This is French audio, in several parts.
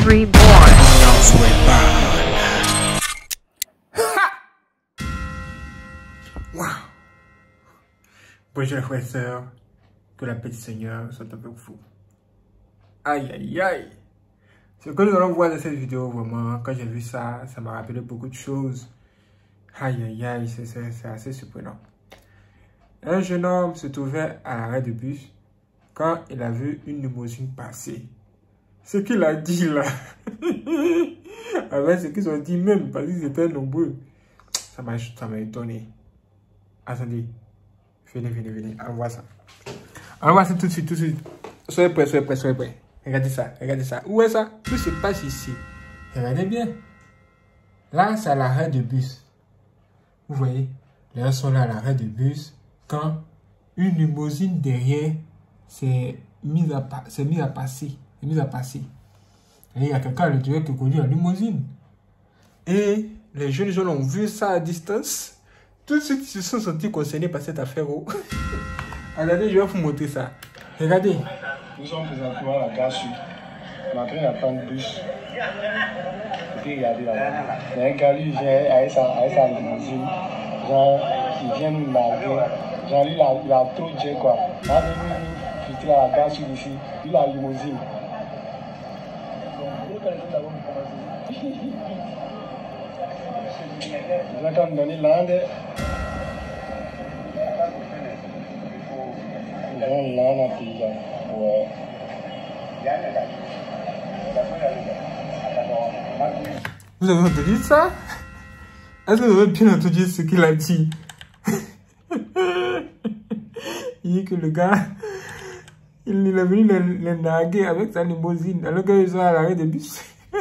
Reborn. Wow. Bonjour les frères et sœurs, que la paix du Seigneur soit avec vous. Aïe aïe aïe. Ce que nous allons voir dans cette vidéo, vraiment, quand j'ai vu ça, ça m'a rappelé beaucoup de choses. Aïe aïe aïe, c'est assez surprenant. Un jeune homme se trouvait à l'arrêt de bus quand il a vu une limousine passer. Ce qu'il a dit là, avec ce qu'ils ont dit même, parce qu'ils étaient nombreux, ça m'a étonné. Attendez, venez, on voit ça. On voit ça tout de suite. Soyez prêts. Regardez ça. Où est ça? Tout se passe ici. Regardez bien. Là, c'est à l'arrêt de bus. Vous voyez, les gens sont là à l'arrêt de bus quand une limousine derrière s'est mise à passer. Et il y a quelqu'un à l'intérieur qui conduit en limousine. Et les jeunes gens ont vu ça à distance. Tout de suite, ils se sont sentis concernés par cette affaire. Regardez, je vais vous montrer ça. Regardez. Nous sommes présentement à la gare sud. On est en train d'attendre le bus. Et puis regardez là-bas. Il y a un gars, lui, il vient avec sa limousine. Genre, il vient nous narguer. Genre, lui, il a trop de jet, quoi. Il a venu nous filtrer à la gare sud ici. Lui, la limousine. Ils ont quand même donné l'ande. Ils ont l'ande à pays là. Ouais. Vous avez entendu ça? Est-ce que vous avez bien entendu ce qu'il a dit? Il dit que le gars, il est venu les narguer avec sa limousine, alors qu'ils sont à l'arrêt de bus.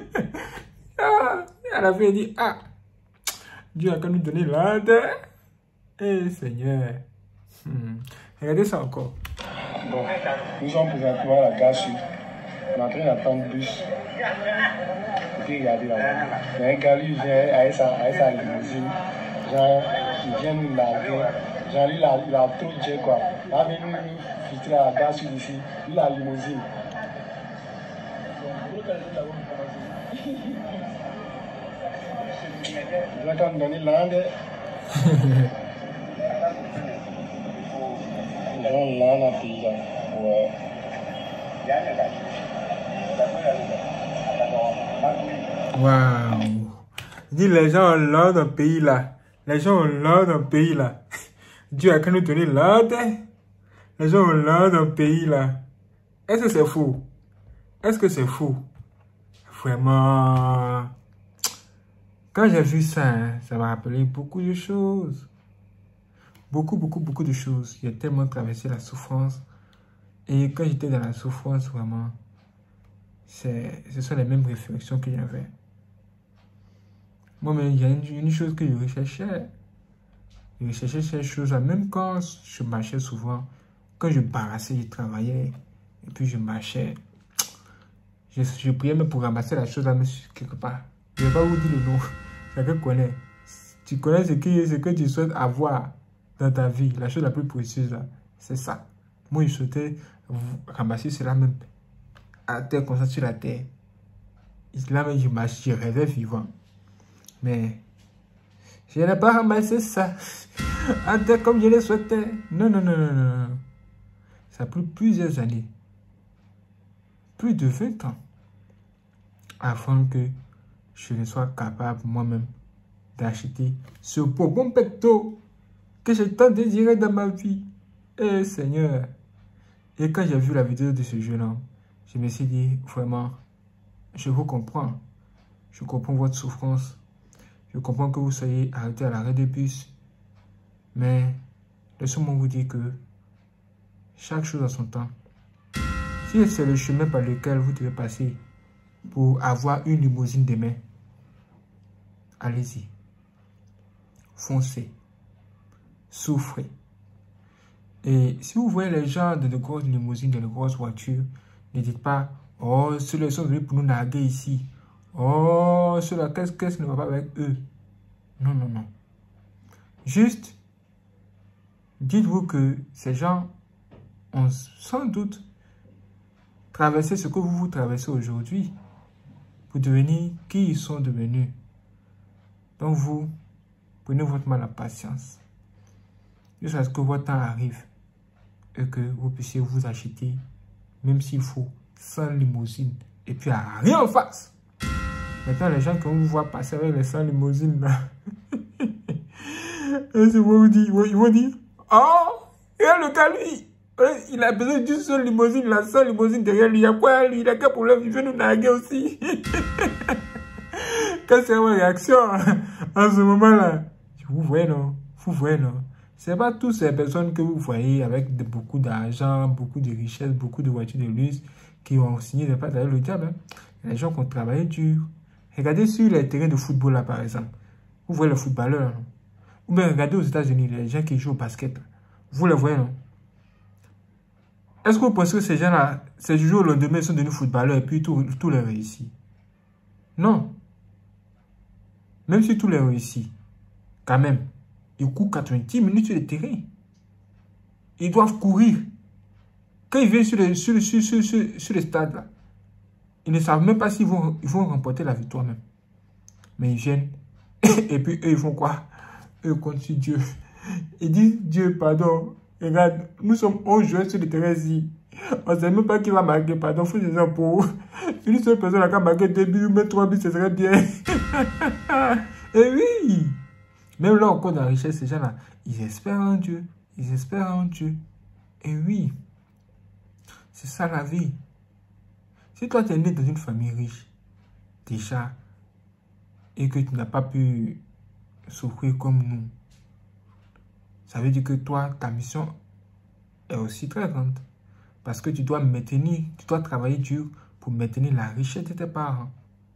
À la fin, il dit, Dieu a qu'à nous donner l'ordre. Eh Seigneur. Regardez ça encore. Bon, nous sommes présentement à la gare sud. On est en train d'attendre le bus. Et puis regardez là-bas. Il y a un gars, lui, il vient avec sa limousine. Genre, il vient nous narguer. Genre, lui, il a trop de jet, quoi. Il a venu nous filtrer à la gare sud ici. Lui, la limousine. Ils ont quand même donné l'ande. Ils ont l'ande à pays là. Ouais. Waouh. Il dit les gens ont l'ordre dans le pays là. Dieu a qu'à nous donner l'ordre. Les gens ont l'ordre dans le pays là. Est-ce que c'est faux? Vraiment. Quand j'ai vu ça, ça m'a rappelé beaucoup de choses. Beaucoup de choses. J'ai tellement traversé la souffrance. Et quand j'étais dans la souffrance, vraiment, ce sont les mêmes réflexions que j'avais. Moi-même, il y a une chose que je recherchais. Je recherchais ces choses-là, même quand je marchais souvent. Quand je barassais, je travaillais. Et puis je marchais. Je priais même pour ramasser la chose là, mais quelque part. Je ne vais pas vous dire le nom. Chacun connaît. Tu connais ce que tu souhaites avoir dans ta vie. La chose la plus précieuse là, c'est ça. Moi, je souhaitais ramasser cela même à terre, comme ça sur la terre. Et là même, je rêvais vivant. Mais je n'ai pas ramassé ça à terre comme je le souhaitais. Non. Ça a pris plusieurs années. Plus de 20 ans. Avant que je ne sois capable moi-même d'acheter ce bonbon pecto que j'ai tant désiré dans ma vie. Eh Seigneur. Et quand j'ai vu la vidéo de ce jeune homme, je me suis dit, vraiment, je vous comprends. Je comprends votre souffrance. Je comprends que vous soyez arrêté à l'arrêt de bus. Mais laissez-moi vous dire que chaque chose a son temps. Si c'est le chemin par lequel vous devez passer pour avoir une limousine demain, allez-y. Foncez. Souffrez. Et si vous voyez les gens de grosses limousines, de grosses voitures, ne dites pas, oh, ceux-là sont venus pour nous narguer ici. Oh, ceux-là, qu'est-ce qui ne va pas avec eux? Non. Juste, dites-vous que ces gens ont sans doute traversé ce que vous traversez aujourd'hui. pour devenir qui ils sont devenus. Donc vous, prenez votre mal à patience. Jusqu'à ce que votre temps arrive et que vous puissiez vous acheter, même s'il faut, 100 limousines et puis à rien en face. Maintenant, les gens qui vous voient passer avec les 100 limousines là, ils vont dire, oh, regarde le gars lui, il a besoin d'une seule limousine, la seule limousine derrière lui, il y a quoi lui, il a quel problème, il veut nous narguer aussi. Quelle sera ma réaction en ce moment-là? Vous voyez non? Vous voyez non? Ce n'est pas toutes ces personnes que vous voyez avec beaucoup d'argent, beaucoup de richesses, beaucoup de voitures de luxe qui ont signé des pactes avec le diable. Hein? Les gens qui ont travaillé dur. Regardez sur les terrains de football là par exemple. Vous voyez les footballeurs. Non? Ou bien regardez aux États-Unis, les gens qui jouent au basket. Vous les voyez non? Est-ce que vous pensez que ces gens-là, ces jours au lendemain, ils sont devenus footballeurs et puis tout les réussit? Non. Même si tout les réussit, quand même, ils courent 90 minutes sur le terrain. Ils doivent courir. Quand ils viennent sur le stade, là, ils ne savent même pas s'ils vont remporter la victoire même. Mais ils viennent. Et puis eux, ils font quoi? Eux comptent sur Dieu. Ils disent, Dieu, pardon. Regarde, nous sommes 11 joueurs sur le terrain ici. On ne sait même pas qui va marquer. Pardon, faut des gens pour une seule personne qui a marqué 2 buts, mais 3 buts, ce serait bien. Et oui! Même là, encore dans la richesse, ces gens-là, ils espèrent en Dieu. Ils espèrent en Dieu. Et oui, c'est ça la vie. Si toi, tu es né dans une famille riche, déjà, et que tu n'as pas pu souffrir comme nous, ça veut dire que toi, ta mission est aussi très grande. Parce que tu dois travailler dur pour maintenir la richesse de tes parents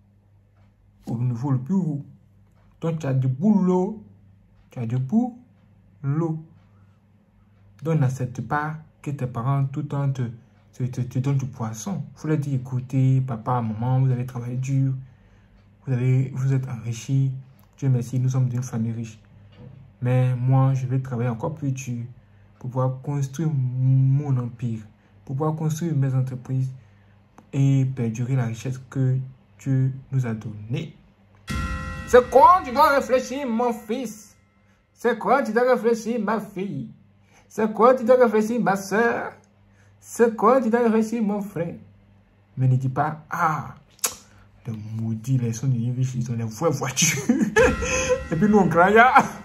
au niveau le plus haut. Donc, tu as du boulot. Tu as du boulot. Donc, n'accepte pas que tes parents tout le temps te donnent du poisson. Il faut leur dire, écoutez, papa, maman, vous avez travaillé dur. Vous êtes enrichis. Dieu merci, nous sommes d'une famille riche. Mais moi, je vais travailler encore plus dur pour pouvoir construire mon empire, pour pouvoir construire mes entreprises et perdurer la richesse que Dieu nous a donnée. C'est quoi tu dois réfléchir, mon fils? C'est quoi tu dois réfléchir, ma fille? C'est quoi tu dois réfléchir, ma soeur? C'est quoi tu dois réfléchir, mon frère? Mais ne dis pas, ah, les maudits, les sons de riches, ils ont les vraies voitures. Et puis nous, on graille.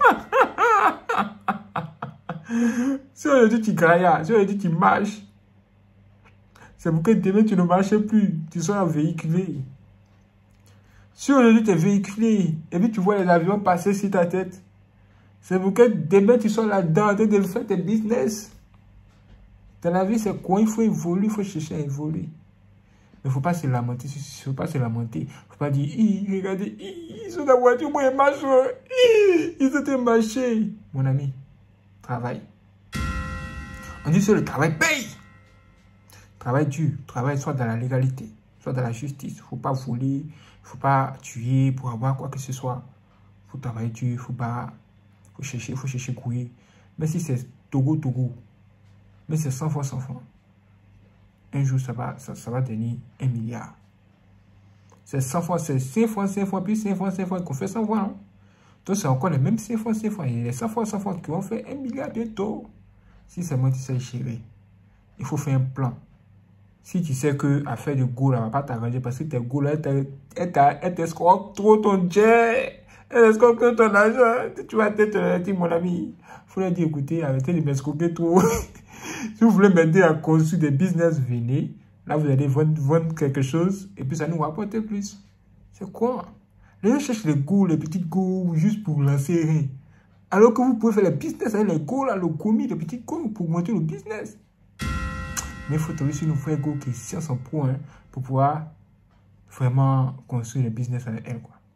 Si on a dit tu grailles, si on a dit tu marches, c'est pour que demain tu ne marches plus, tu sois véhiculé. Si on a dit tu es véhiculé, et puis tu vois les avions passer sur ta tête, c'est pour que demain tu sois là-dedans en train de faire tes business. Dans la vie, c'est quoi? Il faut évoluer, il faut chercher à évoluer. Mais il ne faut pas se lamenter, il ne faut pas se lamenter. Il ne faut pas dire, regardez, ils sont dans la voiture, moi ils marchent, ils ont marché. Mon ami, travaille. On dit que le travail paye. Travail dur, travail soit dans la légalité, soit dans la justice. Il ne faut pas voler, il ne faut pas tuer pour avoir quoi que ce soit. Il faut travailler dur, il faut chercher courir. Mais si c'est Togo, mais c'est 100 fois, un jour ça va devenir 1 milliard. C'est 100 fois, c'est 5 fois, puis 5 fois, qu'on fait 100 fois. Non? Donc c'est encore les mêmes 5 fois. Et les 100 fois qui vont faire 1 milliard bientôt. Si c'est moi qui sais chérie, il faut faire un plan. Si tu sais que à faire du go là, va pas t'arranger parce que tes go là, elle t'escroque trop ton jet. Elle escroque trop ton argent. Tu vas te dire, mon ami, il faut leur dire, écoutez, arrêtez de m'escroquer trop. Si vous voulez m'aider à construire des business, venez. Là, vous allez vendre quelque chose et puis ça nous rapporte plus. C'est quoi? Les gens cherchent les go, les petits go, juste pour lancer rien. Alors que vous pouvez faire le business avec les go, là, le commis, les petits go, pour monter le business. Mais il faut trouver sur une vraie go qui est science en point pour pouvoir vraiment construire le business avec elle, quoi.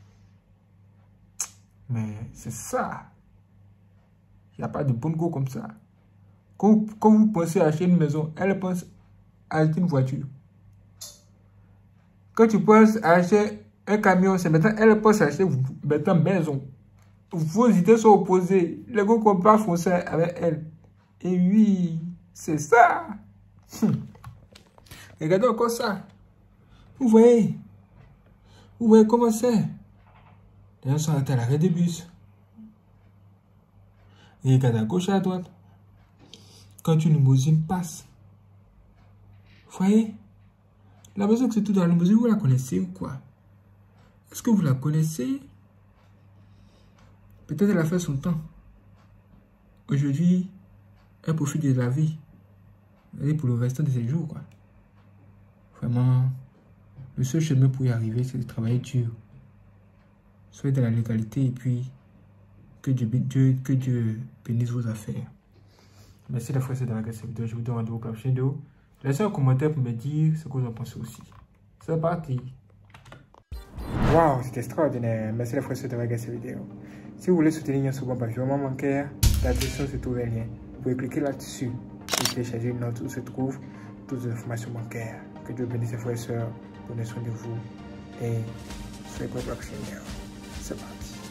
Mais c'est ça. Il n'y a pas de bonne go comme ça. Quand vous pensez acheter une maison, elle pense à acheter une voiture. Quand tu penses acheter un camion, c'est maintenant elle pense acheter une maison. Vos idées sont opposées. Les gars ne peuvent pas foncer avec elle. Et oui, c'est ça. Regardez encore ça. Vous voyez, Vous voyez comment c'est? Les gens sont arrêtés à l'arrêt des bus. Ils regardent à gauche et à droite. Quand une limousine passe. Vous voyez? La personne que c'est tout dans la limousine, vous la connaissez ou quoi? Est-ce que vous la connaissez? Peut-être elle a fait son temps. Aujourd'hui, elle profite de la vie. Elle est pour le restant de ses jours, quoi. Vraiment, le seul chemin pour y arriver, c'est de travailler dur. Soyez dans la légalité et puis que Dieu bénisse vos affaires. Merci d'avoir fait dans cette vidéo. Je vous donne rendez-vous pour la prochaine vidéo. Laissez un commentaire pour me dire ce que vous en pensez aussi. C'est parti. Waouh, c'était extraordinaire. Merci d'avoir fait dans cette vidéo. Si vous voulez soutenir un second virement bancaire, la description se trouve un lien. Vous pouvez cliquer là-dessus et télécharger une note où se trouvent toutes les informations bancaires. Que Dieu bénisse ses frères et sœurs, prenez soin de vous et soyez prêts pour la prochaine vidéo. C'est parti.